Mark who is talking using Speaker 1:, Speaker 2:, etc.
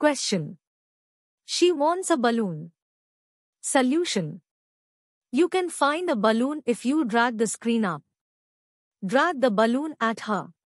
Speaker 1: Question. She wants a balloon. Solution. You can find a balloon if you drag the screen up. Drag the balloon at her.